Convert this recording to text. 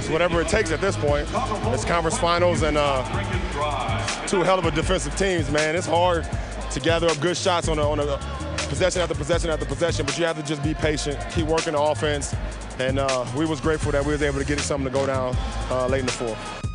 It's whatever it takes at this point. It's conference finals and two hell of a defensive teams, man. It's hard to gather up good shots on a possession after possession after possession, but you have to just be patient, keep working the offense, and we was grateful that we was able to get something to go down late in the fourth.